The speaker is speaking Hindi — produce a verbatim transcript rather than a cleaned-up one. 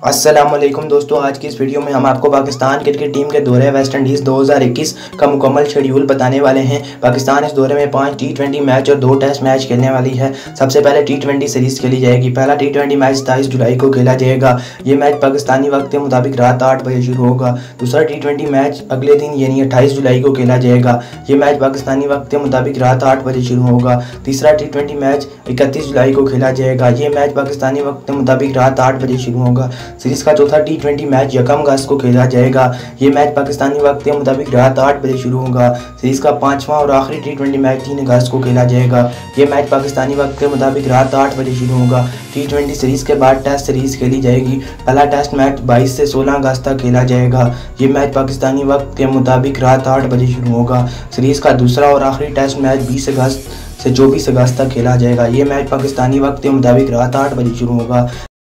अस्सलामुअलैकुम दोस्तों, आज की इस वीडियो में हम आपको पाकिस्तान क्रिकेट टीम के दौरे वेस्ट इंडीज़ दो हज़ार इक्कीस का मुकम्मल शेड्यूल बताने वाले हैं। पाकिस्तान इस दौरे में पाँच टी ट्वेंटी मैच और दो टेस्ट मैच खेलने वाली है। सबसे पहले टी ट्वेंटी सीरीज़ खेली जाएगी। पहला टी ट्वेंटी मैच सताईस जुलाई को खेला जाएगा। ये मैच पाकिस्तानी वक्त के मुताबिक रात आठ बजे शुरू होगा। दूसरा टी ट्वेंटी मैच अगले दिन यानी अट्ठाईस जुलाई को खेला जाएगा। ये मैच पाकिस्तानी वक्त के मुताबिक रात आठ बजे शुरू होगा। तीसरा टी ट्वेंटी मैच इकतीस जुलाई को खेला जाएगा। ये मैच पाकिस्तानी वक्त के मुताबिक रात आठ बजे शुरू होगा। सीरीज का चौथा टी ट्वेंटी मैच यकम अगस्त को खेला जाएगा। ये मैच पाकिस्तानी वक्त के मुताबिक रात आठ बजे शुरू होगा। सीरीज का पांचवा और आखिरी टी ट्वेंटी मैच तीन अगस्त को खेला जाएगा। ये मैच पाकिस्तानी वक्त के मुताबिक रात आठ बजे शुरू होगा। टी ट्वेंटी सीरीज के बाद टेस्ट सीरीज खेली जाएगी। पहला टेस्ट मैच बाईस से सोलह अगस्त तक खेला जाएगा। ये मैच पाकिस्तानी वक्त के मुताबिक रात आठ बजे शुरू होगा। सीरीज का दूसरा और आखिरी टेस्ट मैच बीस अगस्त से चौबीस अगस्त तक खेला जाएगा। ये मैच पाकिस्तानी वक्त के मुताबिक रात आठ बजे शुरू होगा।